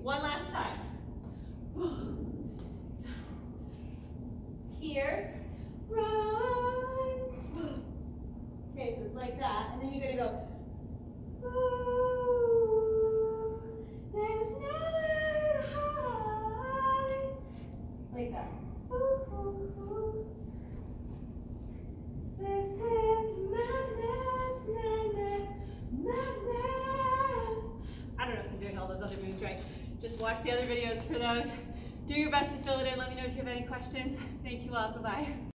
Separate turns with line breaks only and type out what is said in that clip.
One last time. Here, run. Okay, so it's like that, and then you're gonna go. There's nowhere to hide. Like that. This is madness, madness, madness. I don't know if I'm doing all those other moves right. Just watch the other videos for those. Do your best to fill it in. Let me know if you have any questions. Thank you all. Bye-bye.